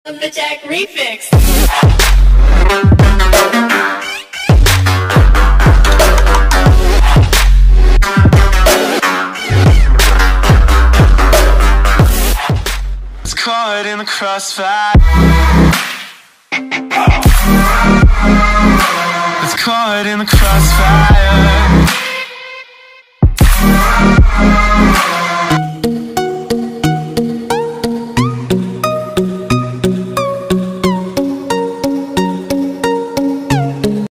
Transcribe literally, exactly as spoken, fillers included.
The Jack Refix. It's caught in the crossfire. It's caught in the crossfire.